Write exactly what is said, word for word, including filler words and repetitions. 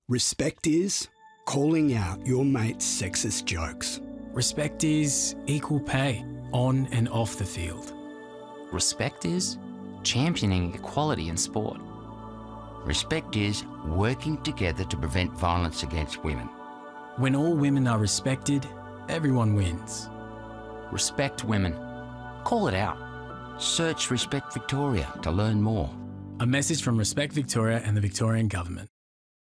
Respect is calling out your mate's sexist jokes. Respect is equal pay, on and off the field. Respect is championing equality in sport. Respect is working together to prevent violence against women. When all women are respected, everyone wins. Respect women. Call it out. Search Respect Victoria to learn more. A message from Respect Victoria and the Victorian Government.